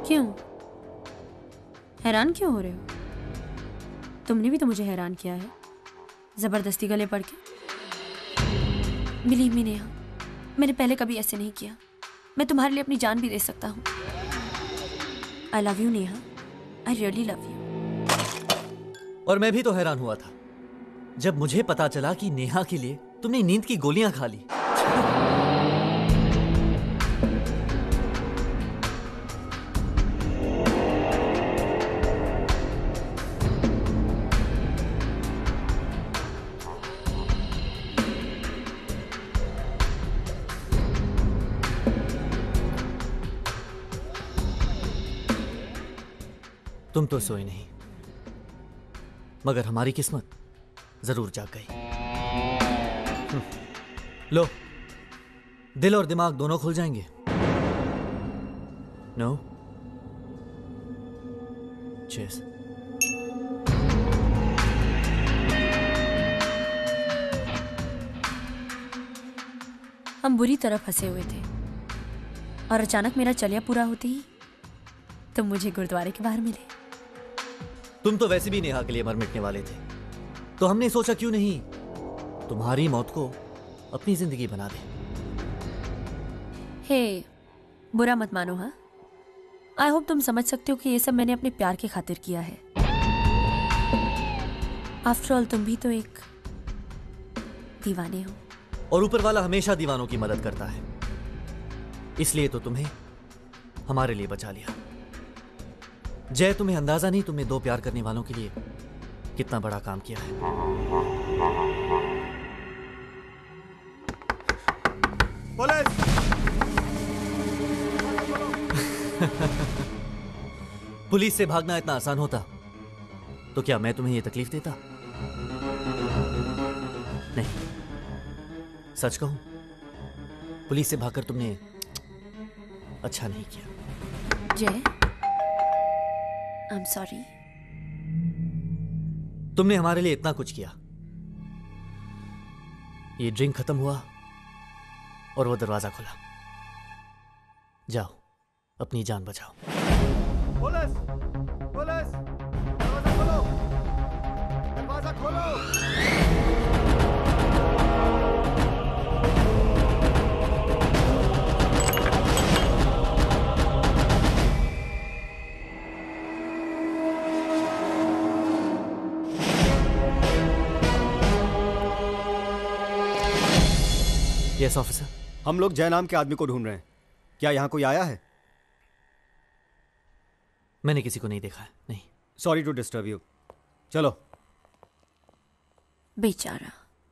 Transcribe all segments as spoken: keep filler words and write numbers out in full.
क्यों हैरान क्यों हो रहे हो? तुमने भी तो मुझे हैरान किया है जबरदस्ती गले पड़ के। बिलीव मी नेहा, मैंने पहले कभी ऐसे नहीं किया। मैं तुम्हारे लिए अपनी जान भी दे सकता हूँ। I love you Neha, I really love you. और मैं भी तो हैरान हुआ था जब मुझे पता चला कि नेहा के लिए तुमने नींद की गोलियां खा ली। तुम तो सोई नहीं, मगर हमारी किस्मत जरूर जाग गई। लो, दिल और दिमाग दोनों खुल जाएंगे। नो? चीयर्स। हम बुरी तरह फंसे हुए थे और अचानक मेरा चलिया पूरा होते ही तुम मुझे गुरुद्वारे के बाहर मिले। तुम तो वैसे भी नेहा के लिए मर मिटने वाले थे, तो हमने सोचा क्यों नहीं तुम्हारी मौत को अपनी जिंदगी बना दे। हे, बुरा मत मानो। हाँ, आई होप तुम समझ सकते हो कि ये सब मैंने अपने प्यार की खातिर किया है। आफ्टर ऑल तुम भी तो एक दीवाने हो। और ऊपर वाला हमेशा दीवानों की मदद करता है, इसलिए तो तुम्हें हमारे लिए बचा लिया। जय, तुम्हें अंदाजा नहीं तुमने दो प्यार करने वालों के लिए कितना बड़ा काम किया है। पुलिस! पुलिस से भागना इतना आसान होता तो क्या मैं तुम्हें यह तकलीफ देता? नहीं, सच कहूं, पुलिस से भागकर तुमने अच्छा नहीं किया। जय, आई एम सॉरी। तुमने हमारे लिए इतना कुछ किया। ये ड्रिंक खत्म हुआ और वो दरवाजा खुला। जाओ, अपनी जान बचाओ। पुलिस! पुलिस! दरवाजा खोलो! दरवाजा खोलो! Yes officer. हम लोग जय नाम के आदमी को ढूंढ रहे हैं। क्या यहाँ कोई आया है? मैंने किसी को नहीं देखा है। नहीं। Sorry to disturb you. चलो। बेचारा।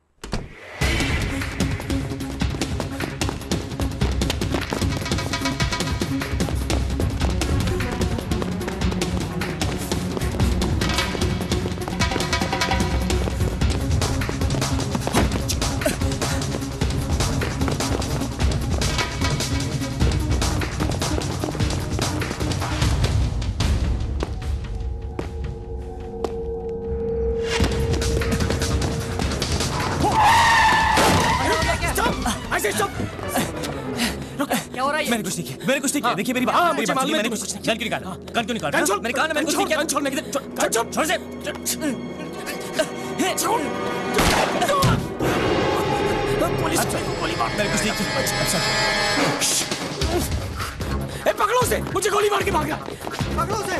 मैंने कुछ नहीं किया, मैंने कुछ नहीं किया। देखिए मेरी बात, हाँ, मेरी बात, मैंने कुछ गन क्यों निकाला? गन क्यों निकाला? गन छोड़, मैंने कहा ना मैंने कुछ नहीं किया। गन छोड़, मैं किधर? गन छोड़, छोड़ से। छोड़। पुलिस को गोली मार। मैंने कुछ नहीं किया। ए, पकड़ो उसे, मुझे गोली मार के भाग रहा। पकड़ो उसे।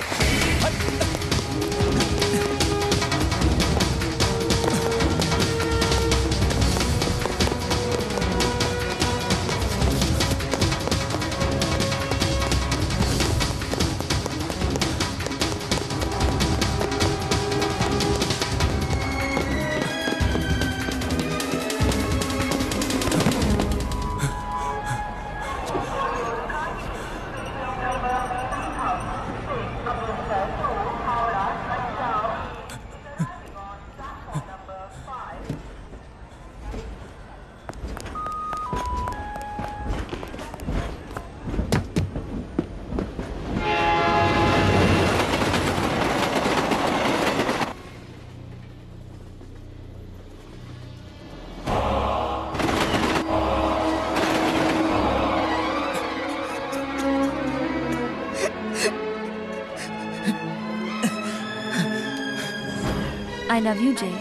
आई लव यू जय।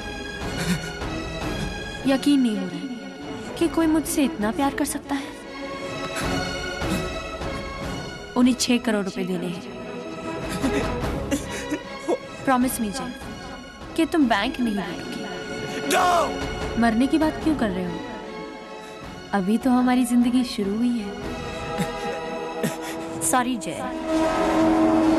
यकीन नहीं हो रहा कि कोई मुझसे इतना प्यार कर सकता है। उन्हें छह करोड़ रुपए देने हैं। प्रॉमिस मी जय कि तुम बैंक नहीं लूटोगे। no! मरने की बात क्यों कर रहे हो? अभी तो हमारी जिंदगी शुरू हुई है। सॉरी जय।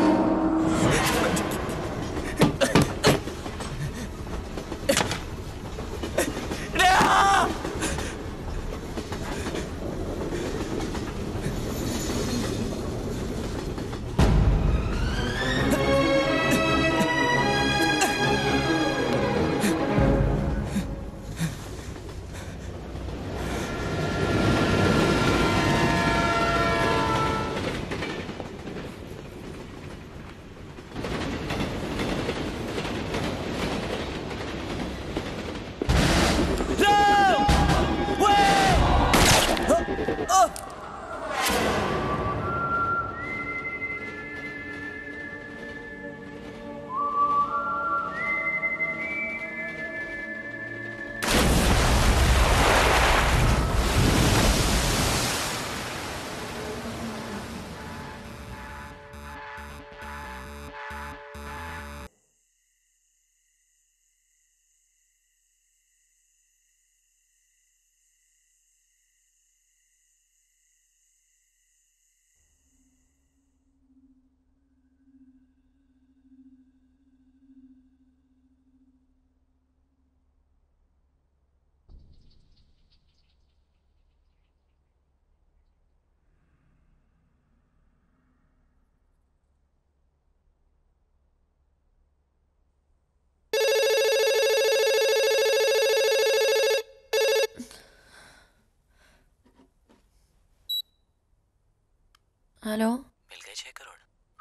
हेलो। मिल गए छह करोड़।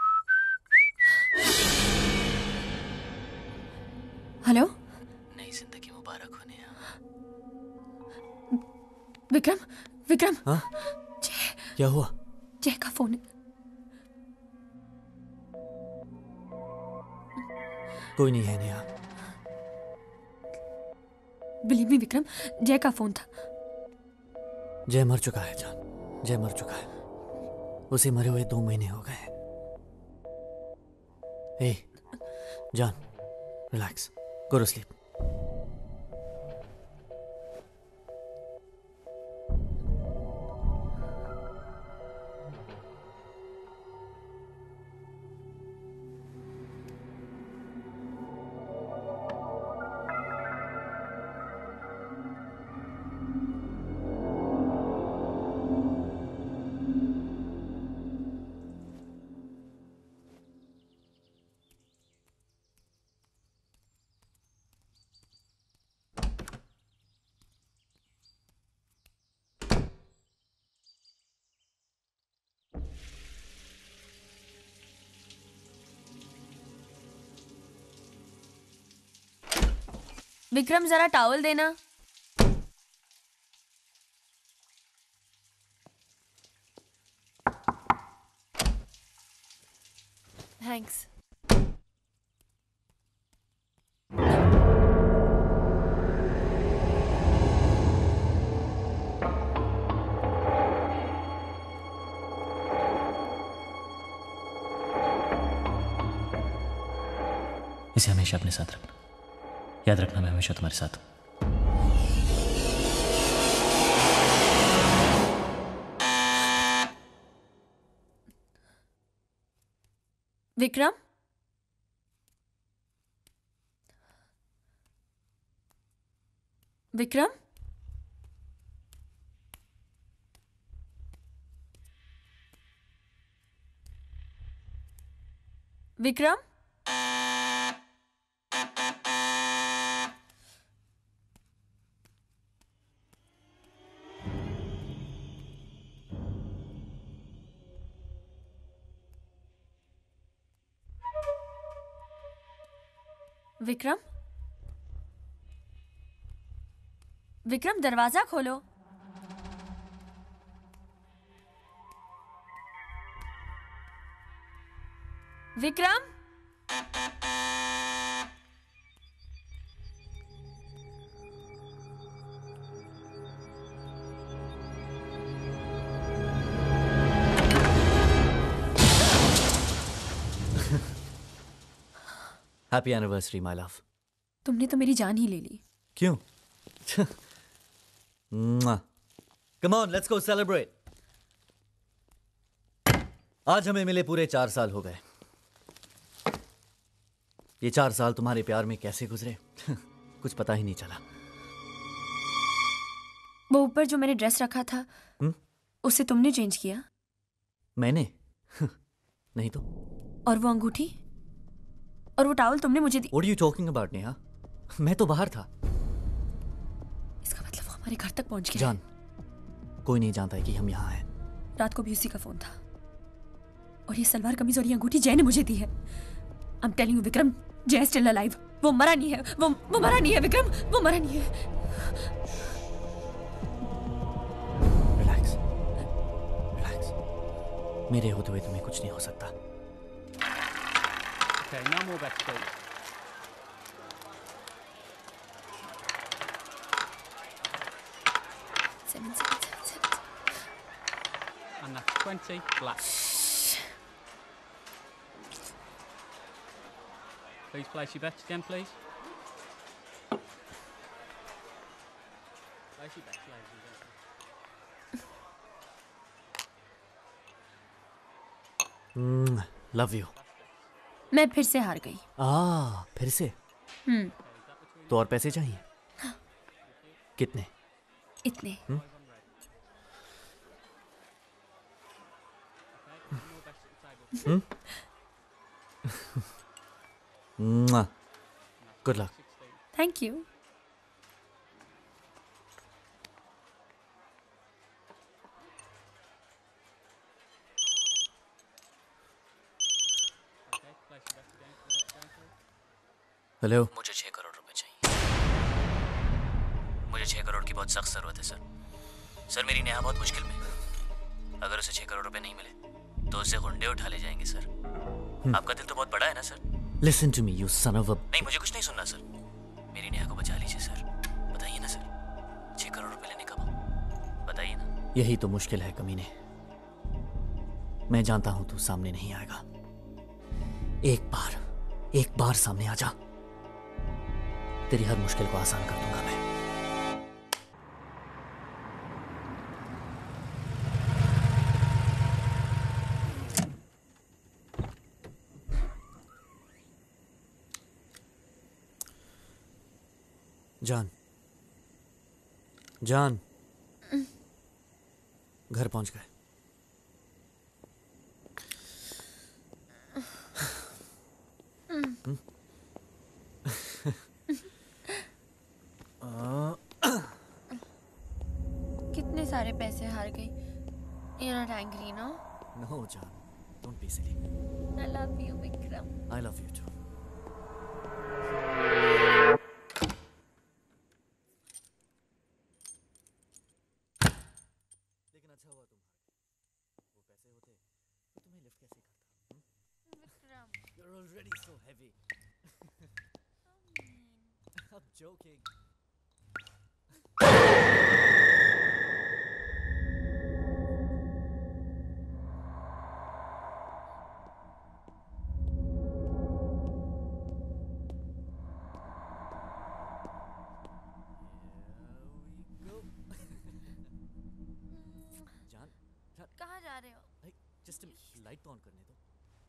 हेलो। नई जिंदगी मुबारक होने। विक्रम विक्रम। हाँ? जय। क्या हुआ? जय का फोन है। कोई नहीं है नेहा। बिलीव मी विक्रम, जय का फोन था। जय मर चुका है जान, जय मर चुका है। उसे मरे हुए दो महीने हो गए। ए जान, relax, go to sleep. Vikram जरा टॉवल देना। थैंक्स। इसे हमेशा अपने साथ रखना। याद रखना, मैं हमेशा तुम्हारे साथ हूं। विक्रम, विक्रम, विक्रम, विक्रम, विक्रम दरवाजा खोलो। Vikram, happy anniversary my love. तुमने तो मेरी जान ही ले ली। क्यों? Come on, let's go celebrate. आज हमें मिले पूरे चार साल हो गए। ये चार साल तुम्हारे प्यार में कैसे गुजरे कुछ पता ही नहीं चला। वो ऊपर जो मैंने ड्रेस रखा था, हुँ? उसे तुमने चेंज किया? मैंने? नहीं तो। और वो अंगूठी और वो टॉवल तुमने मुझे दी। What are you talking about, Neha? मैं तो बाहर था। इसका मतलब वो हमारे घर तक पहुंच गया। जान, कोई नहीं जानता है कि हम यहाँ हैं। रात को भी उसी का फोन था। और ये सलवार कमीज और ये अंगूठी जय ने मुझे दी है। I am telling you Vikram, Jai still alive. वो मरा नहीं है, वो वो मरा नहीं है विक्रम, वो मरा नहीं है। Relax, relax. मेरे होते हुए तुम्हें कुछ नहीं हो सकता। Okay, no more bets, please. Seven, seven, seven, seven. And that's twenty black. Please place your bets again, please. Place your bets, ladies and gentlemen. Love you. मैं फिर से हार गई। आ, फिर से? हम्म। तो और पैसे चाहिए? कितने? इतने। Good luck. Thank you. Hello. मुझे छह करोड़ रुपए चाहिए। मुझे छह करोड़ की बहुत सख्त जरूरत है सर। सर मेरी नेहा बहुत मुश्किल में है। अगर उसे छह करोड़ रुपए नहीं मिले तो उसे गुंडे उठा ले जाएंगे सर। आपका दिल तो बहुत बड़ा है ना sir. Listen to me, you son of a... नहीं, मुझे कुछ नहीं सुनना सर। मेरी नेहा को बचा लीजिए सर। बताइए ना सर, छह करोड़ रुपए लेने का बताइए ना। यही तो मुश्किल है कमीने। मैं जानता हूं तू सामने नहीं आएगा। एक बार एक बार सामने आ जा, तेरी हर मुश्किल को आसान कर दूंगा मैं। जान, जान, घर पहुंच गए। कितने सारे पैसे हार गई। You're not angry, no? No, जान, don't be silly. I love you, Vikram. I love you too. लेकिन अच्छा हुआ तुम्हारे वो पैसे होते तो तुम्हें लिफ्ट कैसे करता? Vikram. You're already so heavy. I'm joking. जान, जान, कहाँ जा रहे हो? भाई जस्ट लाइट तो ऑन करने दो।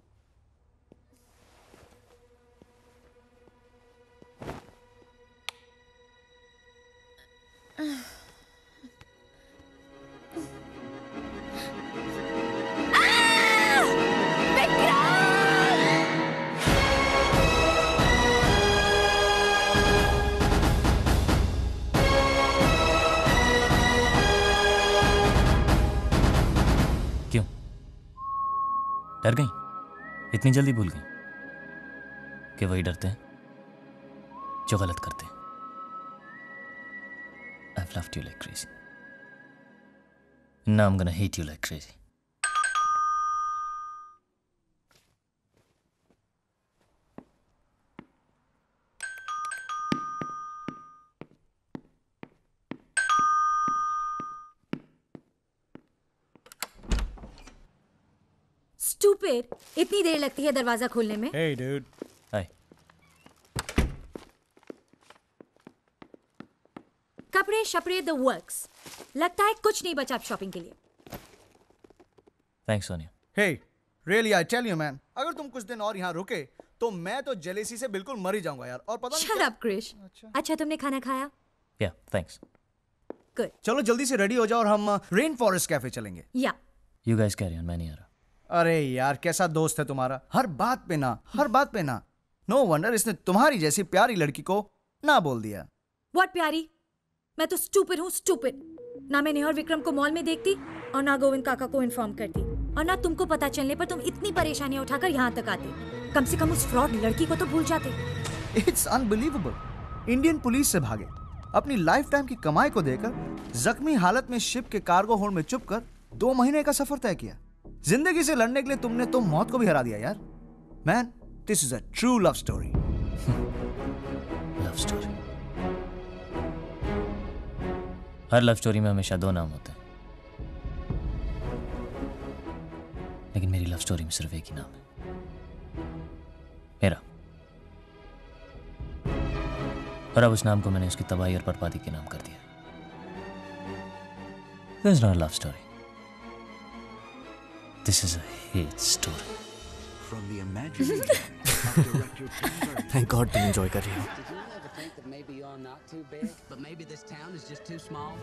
क्यों डर गई? इतनी जल्दी भूल गई कि वही डरते हैं जो गलत करते हैं। I've loved you like crazy. Now I'm gonna hate you like crazy. Stupid! इतनी देर लगती है दरवाजा खोलने में। Hey, dude. Hi. कपड़े शपड़े द वर्क्स। लगता है कुछ नहीं बचा अब शॉपिंग के लिए। Thanks Sonia. Hey really I tell you man, अगर तुम कुछ दिन और यहाँ रुके तो मैं तो जेलेसी से बिल्कुल मर ही जाऊंगा यार। और पता नहीं शट क्या- अप क्रिश। अच्छा तुमने खाना खाया? या थैंक्स। गुड। चलो जल्दी से रेडी हो जाओ और हम रेन फॉरेस्ट कैफे चलेंगे। या यू गाइस कैरी ऑन, मैं नहीं आ रहा। अरे यार कैसा दोस्त है तुम्हारा, हर बात पे ना, हर बात पे ना। नो वंडर इसने तुम्हारी जैसी प्यारी लड़की को ना बोल दिया। व्हाट प्यारी? मैं तो स्टूपिड हूँ, स्टूपिड। ना मैं नेहा और विक्रम को मॉल में देखती और ना गोविंद काका को इन्फॉर्म करती और ना तुमको पता चलने पर तुम इतनी परेशानियां उठाकर यहाँ तक आते। कम से कम उस फ्रॉड लड़की को तो भूल जाते। It's unbelievable. इंडियन पुलिस से भागे, अपनी लाइफ टाइम की कमाई को देकर जख्मी हालत में शिप के कार्गो होल्ड में चुप कर दो महीने का सफर तय किया। जिंदगी से लड़ने के लिए तुमने तो मौत को भी हरा दिया यार। Man this is a true love story. Love story. हर लव स्टोरी में हमेशा दो नाम होते हैं, लेकिन मेरी लव स्टोरी में सिर्फ एक ही नाम है, मेरा। और अब उस नाम को मैंने उसकी तबाही और बर्बादी के नाम कर दिया। This is not a love story. This is a hate story. From the imagination of director Tim Burton. Thank God तुम एंजॉय कर रही हो। Did you ever think that maybe you're not too big, but maybe this town is just too small?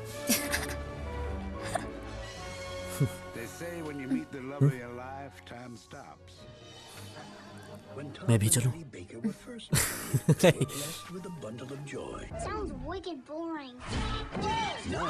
They say when you meet the love of your life, time stops. When Tom मैं भी and चलूं? Judy Baker were first married, they were blessed with a bundle of joy. Sounds wicked boring. Now,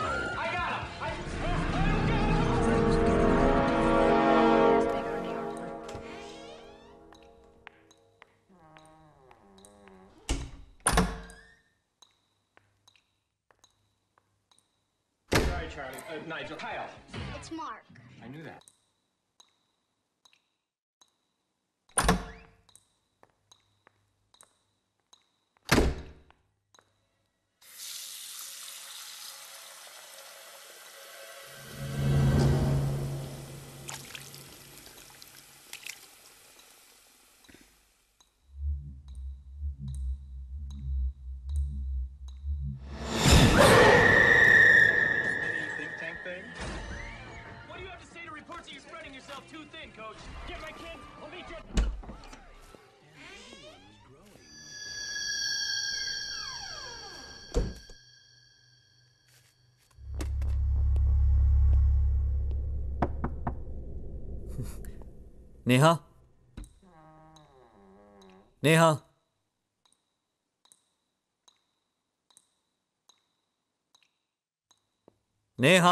Sorry, Charlie. Uh, Nigel. Kyle. It's Mark. I knew that. Think tank thing? What do you have to say to reports that you're spreading yourself too thin, Coach? Get my kid. I'll meet you at... Neha, Neha, Neha.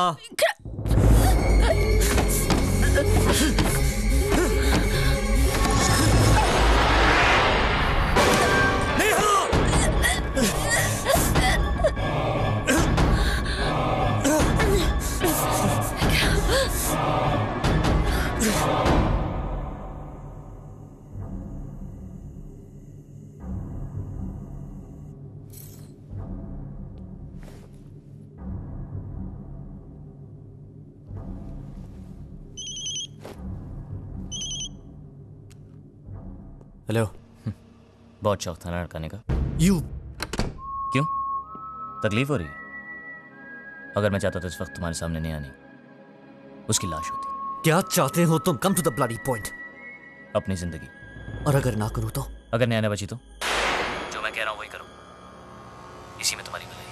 Hello. बहुत शौक था ना लड़काने का। You क्यों? तकलीफ हो रही है? अगर मैं चाहता तो इस वक्त तुम्हारे सामने नहीं आनी, उसकी लाश होती। क्या चाहते हो तुम? Come to the bloody point. अपनी जिंदगी। और अगर ना करूं तो? अगर न्याय न बची तो? जो मैं कह रहा हूं वही करो, इसी में तुम्हारी भलाई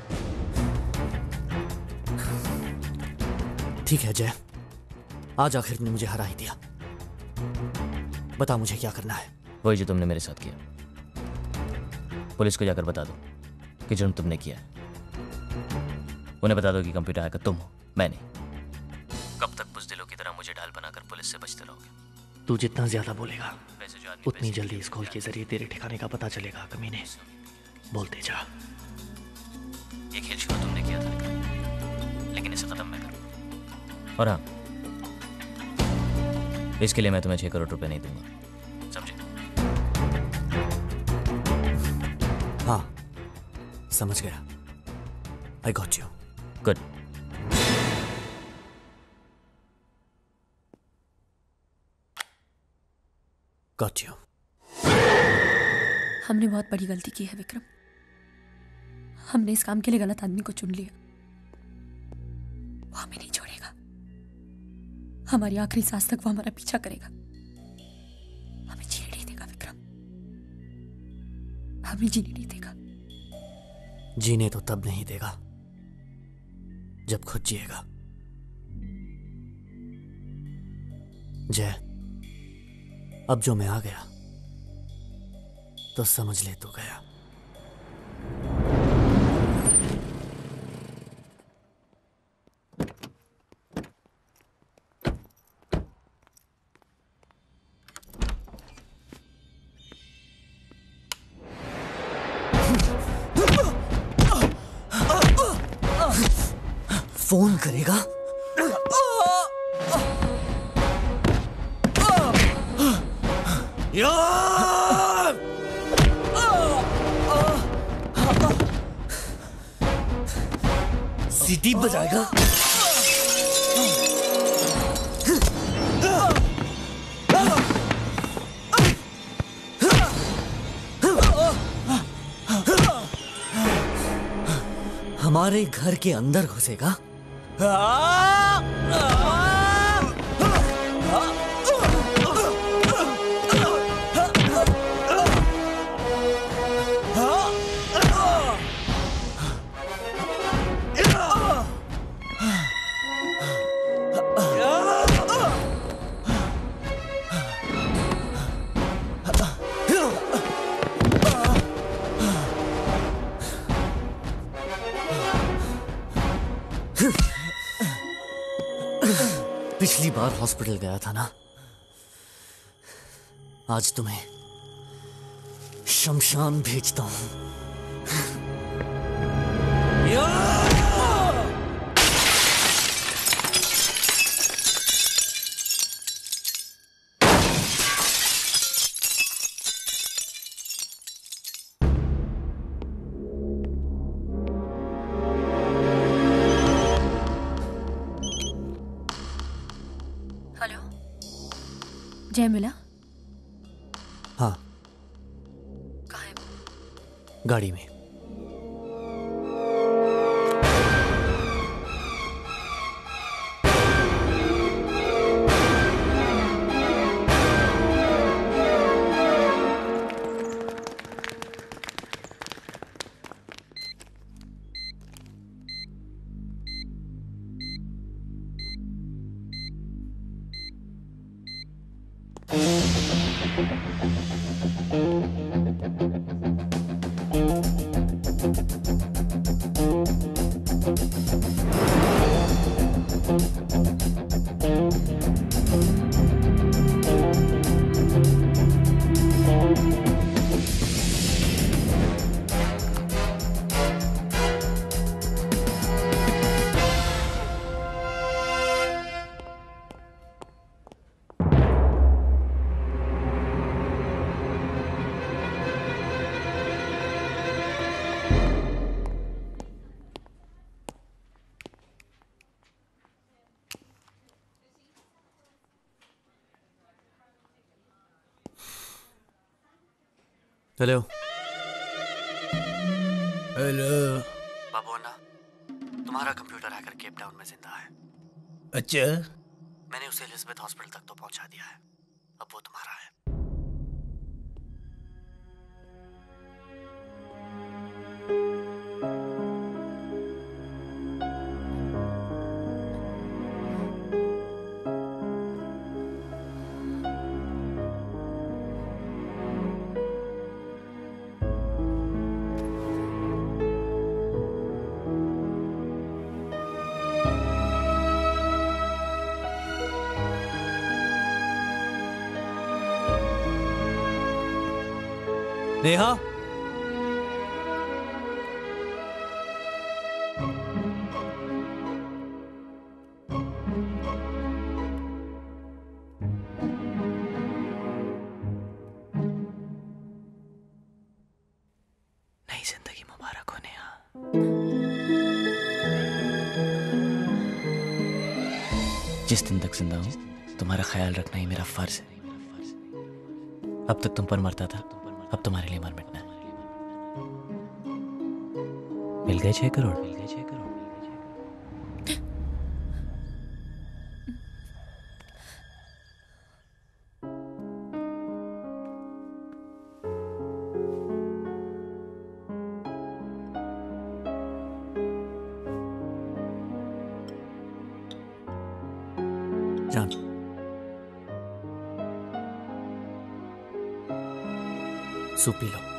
है। ठीक है जय, आज आखिर तुमने मुझे हरा ही दिया। बता मुझे क्या करना है। वही जो तुमने मेरे साथ किया। पुलिस को जाकर बता दो कि जुर्म तुमने किया है। उन्हें बता दो कि कंप्यूटर हैकर तुम हो, मैं नहीं। कब तक बुज़दिलों की तरह मुझे ढाल बनाकर पुलिस से बचते रहोगे? तू जितना ज्यादा बोलेगा वैसे जो आदमी उतनी जल्दी इस कॉल के जरिए तेरे ठिकाने का पता चलेगा। कमीने, बोलते जा। ये खेल शुरू तुमने किया था, लेकिन इसे खत्म मैं करूँ। और हाँ, इसके लिए मैं तुम्हें छह करोड़ रुपए नहीं दूंगा, समझे? हाँ, समझ गया। I got you. Good. Got you. हमने बहुत बड़ी गलती की है विक्रम। हमने इस काम के लिए गलत आदमी को चुन लिया। वो हमें नहीं छोड़ेगा। हमारी आखिरी सांस तक वो हमारा पीछा करेगा। हमें जीने नहीं देगा विक्रम, हमें जीने नहीं देगा। जीने तो तब नहीं देगा जब खुद जिएगा। जय, अब जो मैं आ गया तो समझ ले तू गया। फोन करेगा? यार! सीटी बजाएगा? हमारे घर के अंदर घुसेगा? पिछली बार हॉस्पिटल गया था ना, आज तुम्हें शमशान भेजता हूं। जय मिला? हाँ। कहाँ है वो? गाड़ी में। हेलो। हेलो। बाबू अन्ना, तुम्हारा कंप्यूटर हैकर केप टाउन में जिंदा है। अच्छा। मैंने उसे एलिजाबेथ हॉस्पिटल तक तो पहुंचा दिया है। अब वो तुम्हारा है। नेहा, नई जिंदगी मुबारक हो नेहा। जिस दिन तक जिंदा हूं तुम्हारा ख्याल रखना ही मेरा फर्ज है। अब तक तुम पर मरता था, अब तुम्हारे लिए मर मिटना है। मिल गए छह करोड़ मिल गए छह करोड़ जान, सूप पी लो।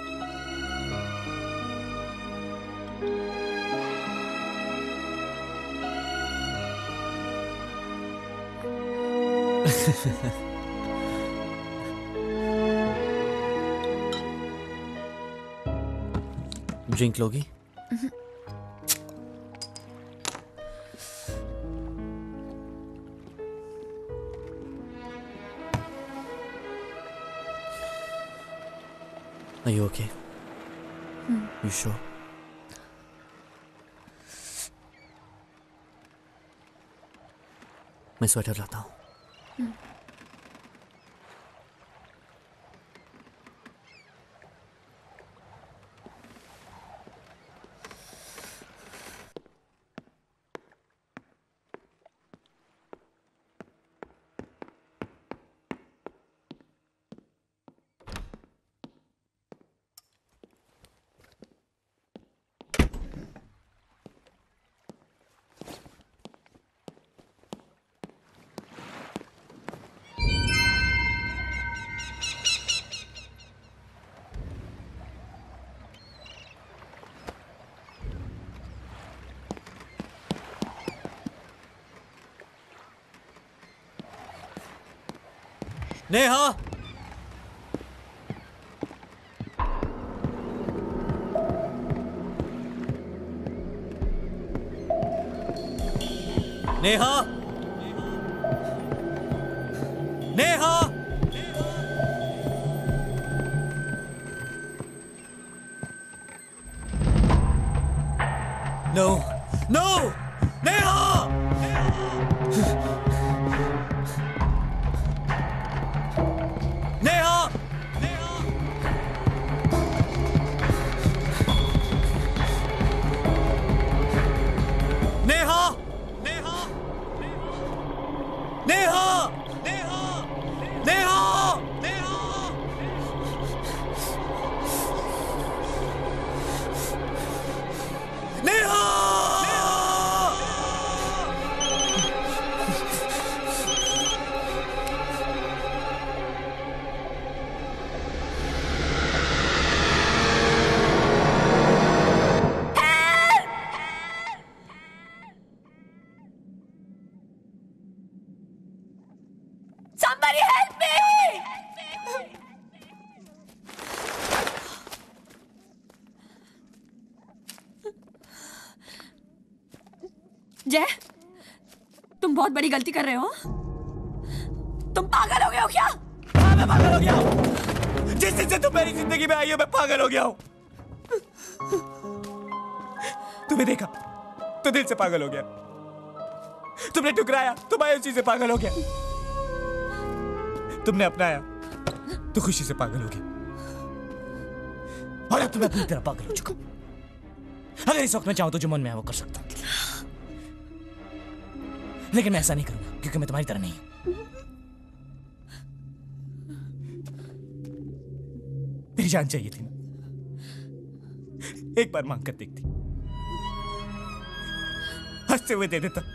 ड्रिंक लोगी? Are you okay? Hmm. You sure? मैं स्वेटर लाता हूँ। Hmm. Neha, Neha, Neha, no no, Neha, Neha, Neha, Neha, Neha, Neha, Neha, Neha, Somebody help me! जय, तुम बहुत बड़ी गलती कर रहे हो। तुम पागल हो गए हो क्या? हाँ, मैं पागल हो गया हूँ। जिस दिन से तुम मेरी जिंदगी में आई हो, मैं पागल हो गया हूँ। तुम्हें देखा तो दिल से पागल हो गया। तुमने ठुकराया तो मायूसी से पागल हो गया। तुमने अपनाया तो खुशी से पागल हो गया। और अब तो मैं पूरी तरह पागल हो चुका हूं। अगर इस वक्त मैं चाहूं तो जो मन में है वो कर सकता हूं, लेकिन मैं ऐसा नहीं करूंगा क्योंकि मैं तुम्हारी तरह नहीं हूं। तेरी जान चाहिए थी ना, एक बार मांग कर देखती, हंसते हुए दे देता।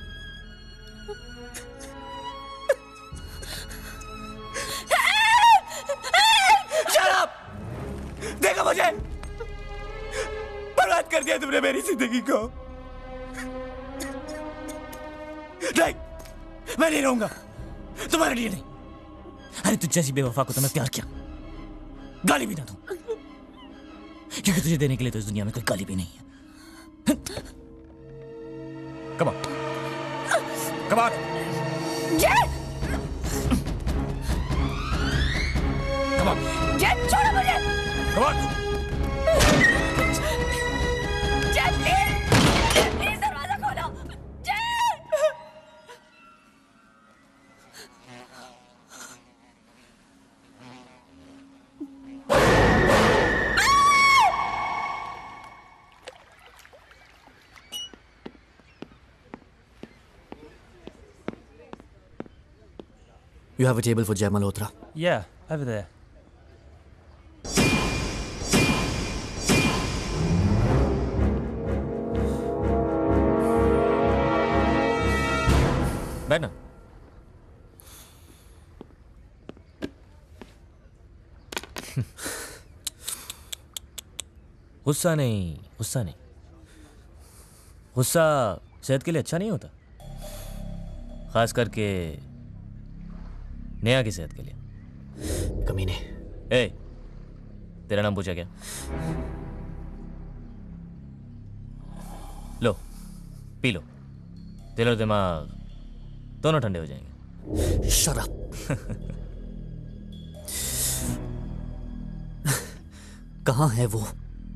देखा मुझे, बर्बाद कर दिया तुमने मेरी जिंदगी को। नहीं, मैं नहीं रहूंगा तुम्हारे लिए नहीं। अरे तुझ जैसी बेवफा को तो मैं प्यार किया, गाली भी ना दूं, क्योंकि तुझे देने के लिए तो इस दुनिया में कोई गाली भी नहीं है। Come on, come on, जय, come on, जय छोड़ो मुझे। come on, Jai please, please दरवाजा खोलो। जय, You have a table for Jay Malhotra. Yeah, over there. बैठना। गुस्सा नहीं, गुस्सा नहीं। गुस्सा सेहत के लिए अच्छा नहीं होता, खास करके नेहा की सेहत के लिए। कमीने। ए, तेरा नाम पूछा क्या? लो, पी लो, दिल और दिमाग दोनों ठंडे हो जाएंगे। Shut up. कहाँ है वो?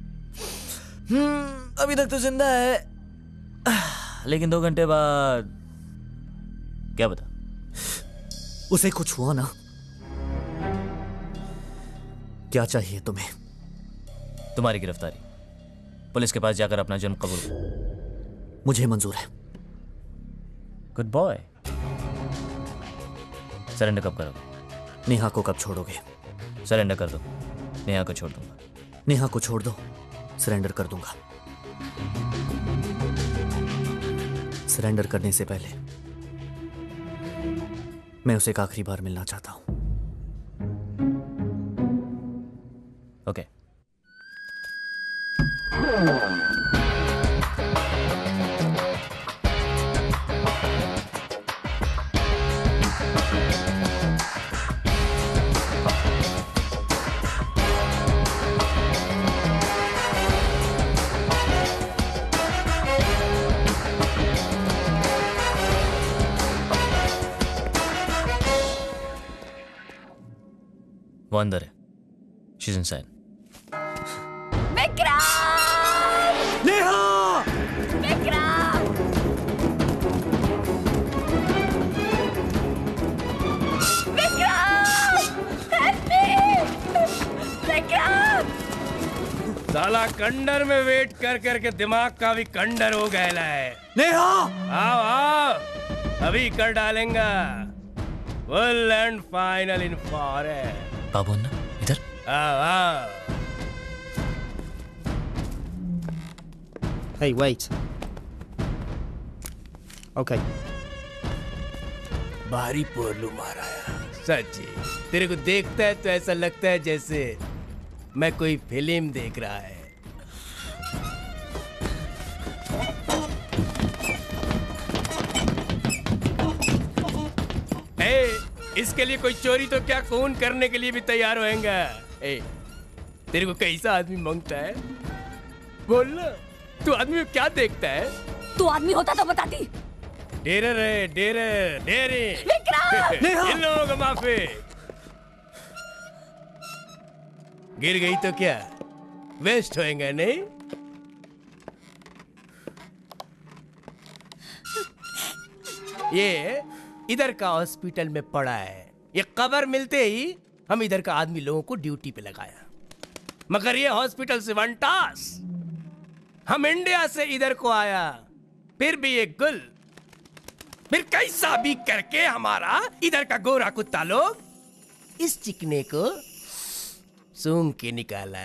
हम्म, अभी तक तो जिंदा है, लेकिन दो घंटे बाद क्या बता? उसे कुछ हुआ ना? क्या चाहिए तुम्हें? तुम्हारी गिरफ्तारी, पुलिस के पास जाकर अपना जुर्म कबूल करो। मुझे मंजूर है। Good boy. सरेंडर कब करोगे? नेहा को कब छोड़ोगे? सरेंडर कर दो, नेहा को छोड़ दूंगा। नेहा को छोड़ दो, सरेंडर कर दूंगा। सरेंडर करने से पहले मैं उसे एक आखिरी बार मिलना चाहता हूं। ओके। वो अंदर है। She's inside. Vikram! Neha! Vikram! Vikram! Help me! Vikram! साला कंडर में वेट कर करके दिमाग का भी कंडर हो गया है। नेहा! आओ आओ, अभी कर डालेंगा full and final in forest. बाबू अन्ना इधर आओ आओ। Hey, wait. Okay. भारी पोरलू मारा है सच्ची। तेरे को देखता है तो ऐसा लगता है जैसे मैं कोई फिल्म देख रहा है। ए, इसके लिए कोई चोरी तो क्या खून करने के लिए भी तैयार होएगा। ए, तेरे को कैसा आदमी मांगता है? बोल ना, तू आदमी में क्या देखता है? तू आदमी होता तो बताती। डेरर है, डेरर, डेरे। विक्रम! इन लोगों को माफी। गिर गई तो क्या वेस्ट होएगा नहीं? ये इधर का हॉस्पिटल में पड़ा है। ये खबर मिलते ही हम इधर का आदमी लोगों को ड्यूटी पे लगाया, मगर ये हॉस्पिटल से वन टास। हम इंडिया से इधर को आया, फिर भी एक गुल, फिर कैसा भी करके हमारा इधर का गोरा कुत्ता लोग इस चिकने को सूंघ के निकाला।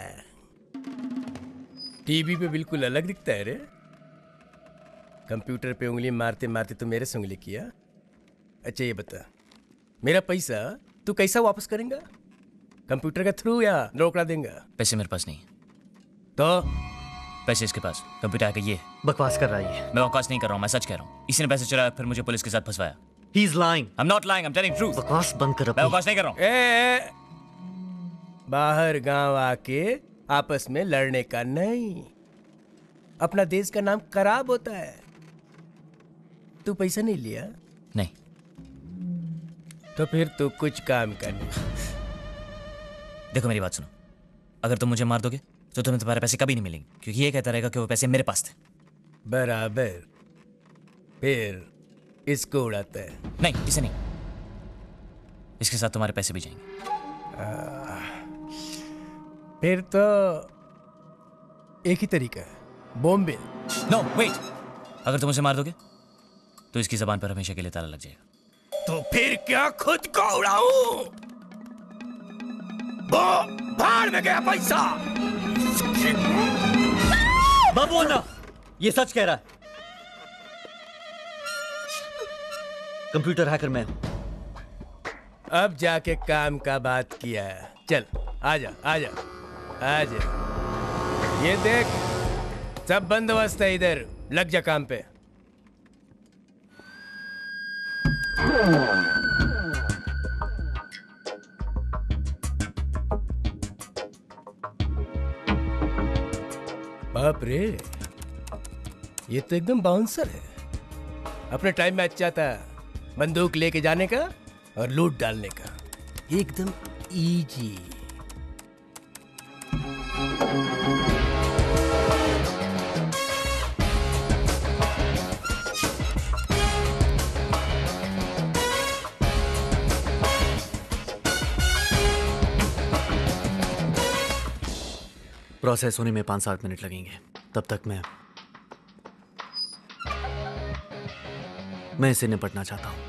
टीवी पे बिल्कुल अलग दिखता है रे। कंप्यूटर पे उंगली मारते मारते तो मेरे से उंगली किया। अच्छा ये बता, मेरा पैसा तू कैसा वापस करेंगा? कंप्यूटर के थ्रू या रोकड़ा देंगा? पैसे मेरे पास नहीं है। तो पैसे इसके पास, कंप्यूटर का ये। बकवास कर रहा है। मैं बकवास नहीं कर रहा हूँ, मैं सच कह रहा हूँ। इसी ने पैसे चुराया, फिर मुझे पुलिस के साथ फंसवाया। He is lying. I'm not lying, I'm telling truth. बकवास बंद कर। मैं बकवास नहीं कर रहा हूँ। ए, ए, बाहर गांव आके आपस में लड़ने का नहीं। अपना देश का नाम खराब होता है। तू पैसा नहीं लिया? नहीं। तो फिर तू कुछ काम कर। देखो मेरी बात सुनो, अगर तुम मुझे मार दोगे तो तुम्हें तुम्हारे पैसे कभी नहीं मिलेंगे, क्योंकि ये कहता रहेगा कि वो पैसे मेरे पास थे। बराबर। फिर इसको उड़ाता है। नहीं, इसे नहीं, इसके साथ तुम्हारे पैसे भी जाएंगे। आ, फिर तो एक ही तरीका है, बॉम्बे। नो वेट, अगर तुम उसे मार दोगे तो इसकी जबान पर हमेशा के लिए ताला लग जाएगा। तो फिर क्या खुद को उड़ाऊं? वो भाड़ में गया पैसा। बाबू अन्ना, ये सच कह रहा है। कंप्यूटर हैकर मैं हूं। अब जाके काम का बात किया। चल आजा आजा आजा। ये देख, सब बंदोबस्त है इधर, लग जा काम पे। बाप रे, ये तो एकदम बाउंसर है। अपने टाइम में अच्छा था बंदूक लेके जाने का और लूट डालने का, एकदम इजी। प्रोसेस होने में पाँच सात मिनट लगेंगे। तब तक मैं मैं इसे निपटना चाहता हूं।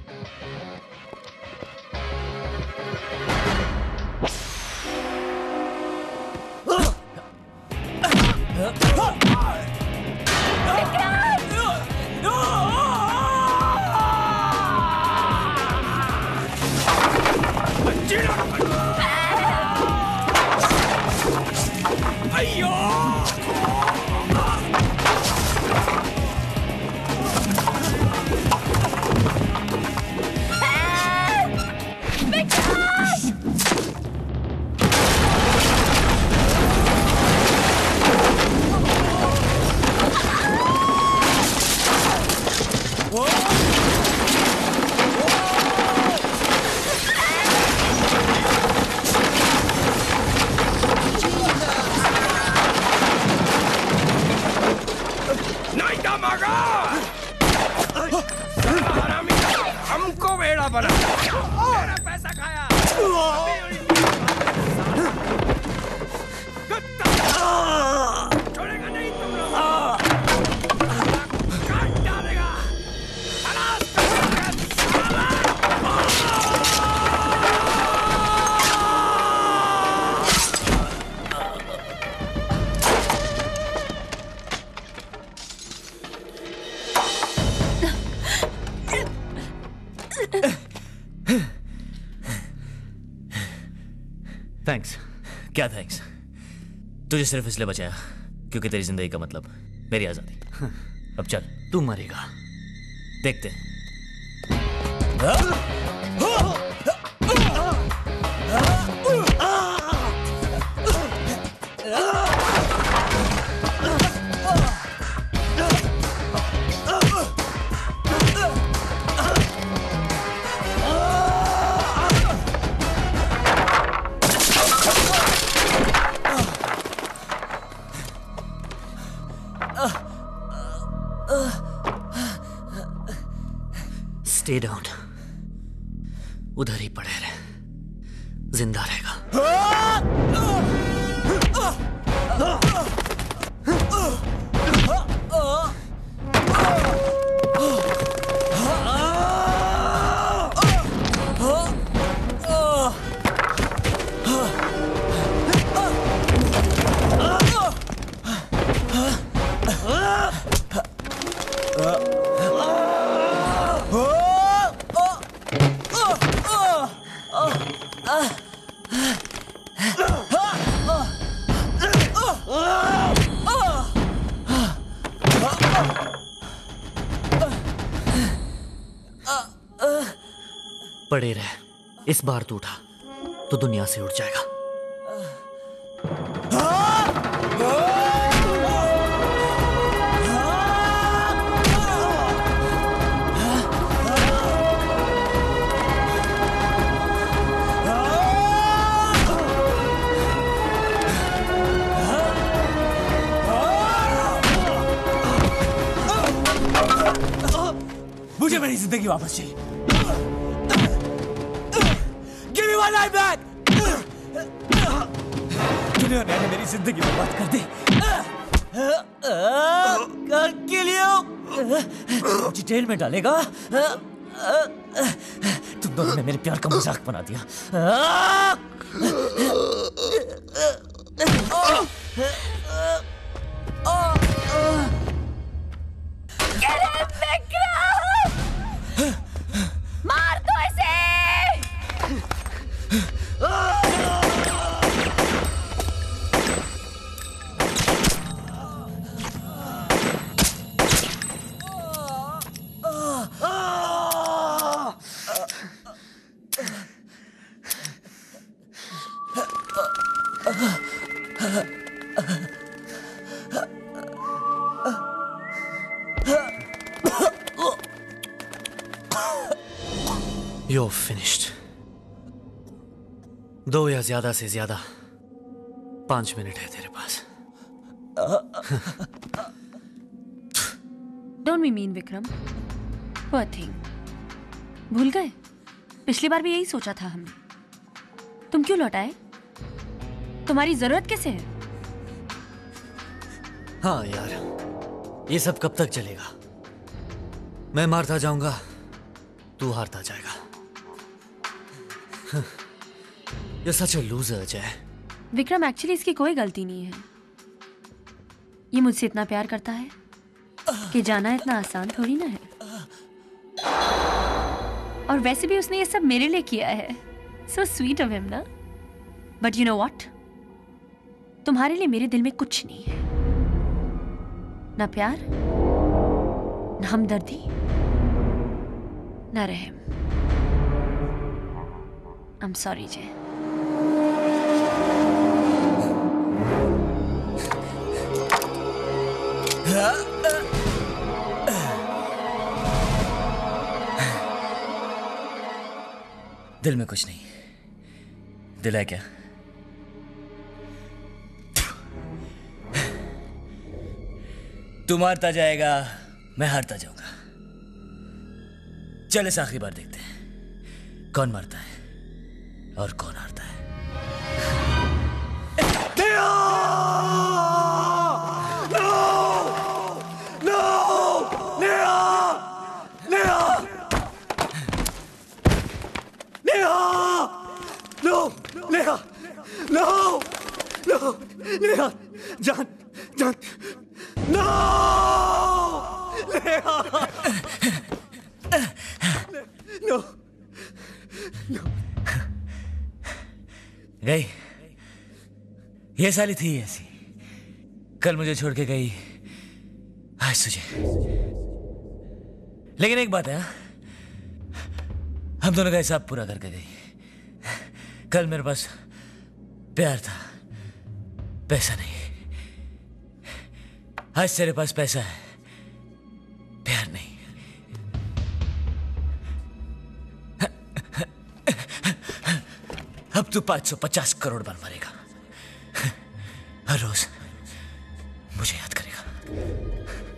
हमको बेड़ा बना, मेरा पैसा खाया। छोड़ेगा नहीं तुम लोग, काट डालेगा, खलास कर देगा, थैंक्स। क्या थैंक्स? तुझे सिर्फ इसलिए बचाया क्योंकि तेरी जिंदगी का मतलब मेरी आजादी। अब चल, तू मरेगा, देखते हैं। स्टे डाउन, उधर ही पड़े रहे, जिंदा रहेगा। पड़े रहे, इस बार तू उठा तो दुनिया से उठ जाएगा। मुझे मेरी जिंदगी वापस चाहिए। Give me my life back! दुनिया ने मेरी जिंदगी बर्बाद कर दी। कर के लिए मुझे जेल में डालेगा। तुम दोनों ने मेरे प्यार का मजाक बना दिया। मार दो इसे। You're finished. दो या ज्यादा से ज्यादा पांच मिनट है तेरे पास। Don't be mean, Vikram. Poor thing। भूल गए? पिछली बार भी यही सोचा था हमने। तुम क्यों लौटाए? तुम्हारी जरूरत कैसे है? हाँ यार, ये सब कब तक चलेगा? मैं मारता जाऊंगा, तू हारता जाएगा। You're such a loser, जय। विक्रम, एक्चुअली इसकी कोई गलती नहीं है। ये मुझसे इतना प्यार करता है कि जाना इतना आसान थोड़ी ना है। और वैसे भी उसने ये सब मेरे लिए किया है। So sweet of him, ना? But you know what? तुम्हारे लिए मेरे दिल में कुछ नहीं है। ना प्यार, ना हमदर्दी, ना रहम। I'm sorry, जय। दिल में कुछ नहीं। दिल है क्या? तू मारता जाएगा, मैं हारता जाऊंगा। चल इस आखिरी बार देखते हैं कौन मारता है और कौन हारता है। नेहा, नो, नो, नेहा, जान, जान, नो, नेहा, नो, नो। गई, ये साली थी ऐसी। कल मुझे छोड़ के गई, आज तुझे। लेकिन एक बात है, हम दोनों का हिसाब पूरा करके गई। कल मेरे पास प्यार था, पैसा नहीं। आज तेरे पास पैसा है, प्यार नहीं। अब तू पांच सौ पचास करोड़ बार मरेगा। हर रोज मुझे याद करेगा।